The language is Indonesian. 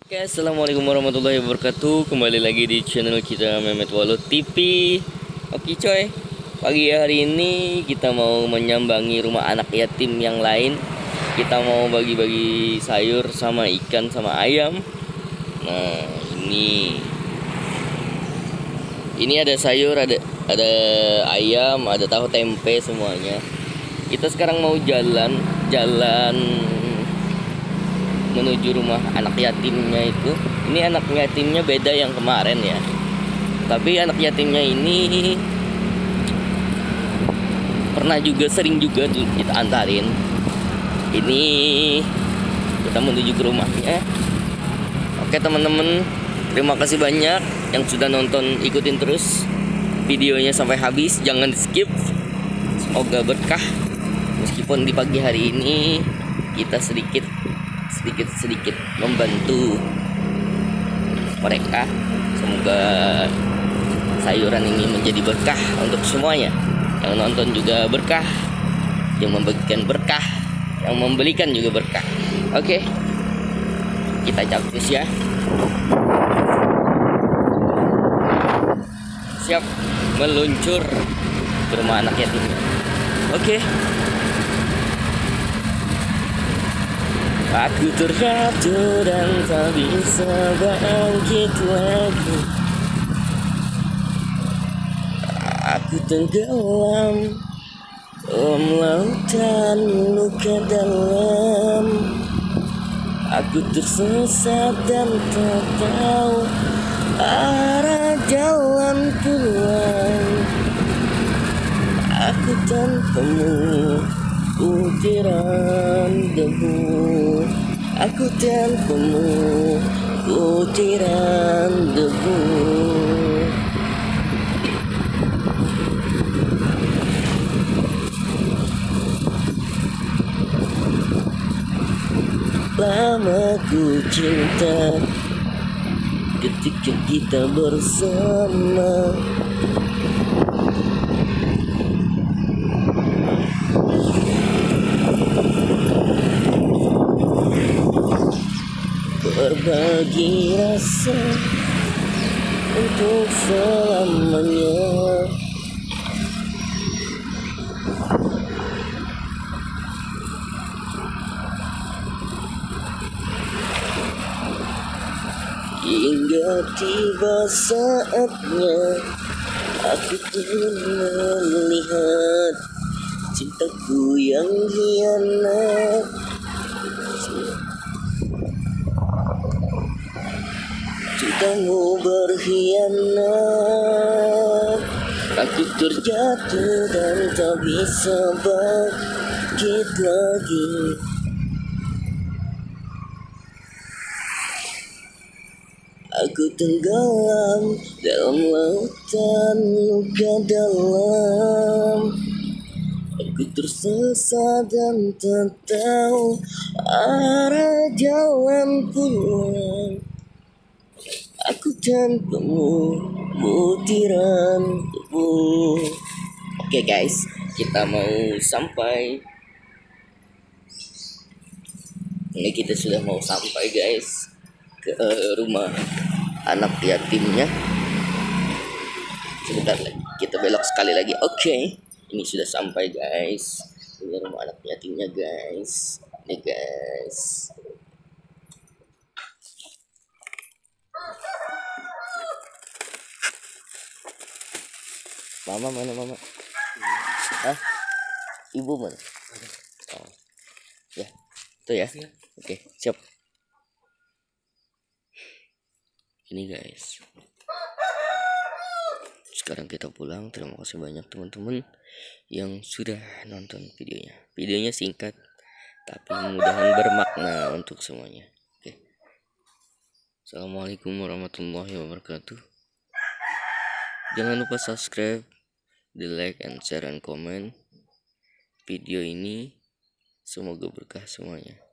Oke, assalamualaikum warahmatullahi wabarakatuh. Kembali lagi di channel kita Mehmet Walut TV. Oke coy, pagi hari ini kita mau menyambangi rumah anak yatim yang lain. Kita mau bagi-bagi sayur sama ikan sama ayam. Nah, ini ada sayur, ada ayam, ada tahu tempe semuanya. Kita sekarang mau jalan menuju rumah anak yatimnya itu. Ini anak yatimnya beda yang kemarin ya. Tapi anak yatimnya ini pernah juga sering juga kita antarin. Ini kita menuju ke rumahnya. Oke teman-teman, terima kasih banyak yang sudah nonton, ikutin terus videonya sampai habis, jangan di skip. Semoga berkah. Meskipun di pagi hari ini kita sedikit membantu mereka, semoga sayuran ini menjadi berkah untuk semuanya. Yang nonton juga berkah, yang membagikan berkah, yang membelikan juga berkah. Oke, kita capcus ya. Siap meluncur ke rumah anak yatim. Oke. Aku terjatuh dan tak bisa bangkit lagi. Aku tenggelam dalam lautan luka dalam. Aku tersesat dan tak tahu arah jalan pulang. Aku tanpamu butiran debu, aku tanpamu butiran debu. Lama ku cinta ketika kita bersama. Berbagi rasa untuk selamanya. Hingga tiba saatnya aku melihat cintaku yang hianat. Cintamu berkhianat. Aku terjatuh dan tak bisa bangkit lagi. Aku tenggelam dalam lautan luka dalam. Aku tersesat dan tak tahu arah jalan pulang. Aku tanpamu butiran debu. Oke guys, kita mau sampai. Ini kita sudah mau sampai guys ke rumah anak yatimnya. Sebentar lagi kita belok sekali lagi. Oke, ini sudah sampai guys. Ini rumah anak yatimnya guys. Ini guys. Mama mana mama? Hah? Ibu mana? Oh. Ya, itu ya. Oke, siap. Ini guys. Sekarang kita pulang. Terima kasih banyak teman-teman yang sudah nonton videonya. Videonya singkat tapi mudah-mudahan bermakna untuk semuanya. Oke. Assalamualaikum warahmatullahi wabarakatuh. Jangan lupa subscribe, di like and share and comment video ini. Semoga berkah semuanya.